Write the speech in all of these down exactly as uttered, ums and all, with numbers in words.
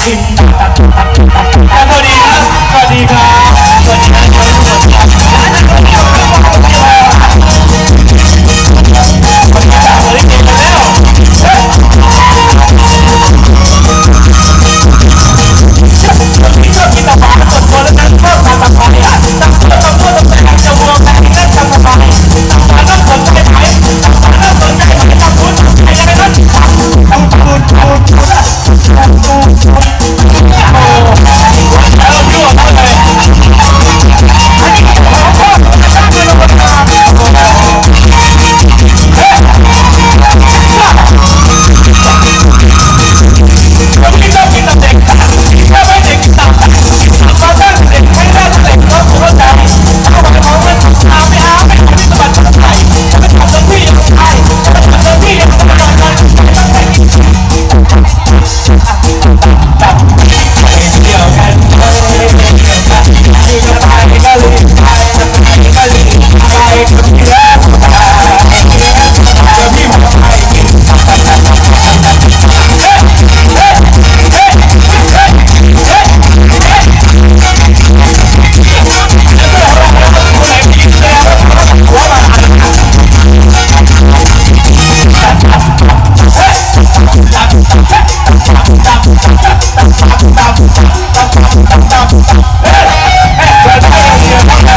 สวัสดีครับสวัสดีครับสวัสดีครับทุกคนครับวันนี้จากบริษัทแล้วที่ชอบกินตะบานส่วนตัวแล้วนั้นชอบทานตะไคร้อะตะเพื่อตะเพื่อตะแปงจะวัวแปงนั่นตะตะไคร้ตะบานต้องสนใจไหมตะบานต้องสนใจไหมตะพูดไอ้ยังไงนั่นตะพูดพูดพูดพูดพูดพูดพูดโอ้แล้วยั่วเขาเลยอันนี้ของพ่อตั้งเป็นระบบมาเฮ้ยวันนี้ต้องกินตับเด็กถ้าไม่เด็กกินตับมาตั้งเด็กให้ได้เด็กก็เข้าใจถ้าวันของมันอาไม่อาไม่ไม่สบัดสบัดไหลไม่ทำเต็มที่ยังไงไม่ทำเต็มที่ยังไม่ต้องการไม่ต้องการตับไปเที่ยวกันเลยที่จะไปก็รีบไปจะไปก็รีบไปก็ที่แล้วจะพี่มาไปกินตับตับตับตับตับเฮ้ยเฮ้ยเฮ้ยเฮ้ยเฮ้ยเฮ้ยคนไหนผิดแล้วหัวมาหันตับตับตับเฮ้ยตับตับตับตับตับตับตับตับตับตับตับตับเฮ้ยเฮ้ยเปิดไฟเสียงเลย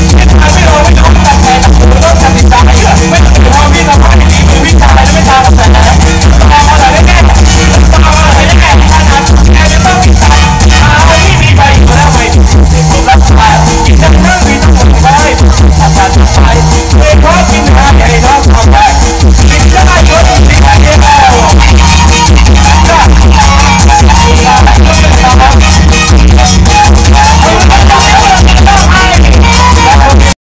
ไม่รู้ไม่รู้แต่แต่ผมต้องทำติดตามไอ้เรื่องไม่รู้ว่าพี่ทำอะไรดีมือพี่ทำอะไรไม่ทำแต่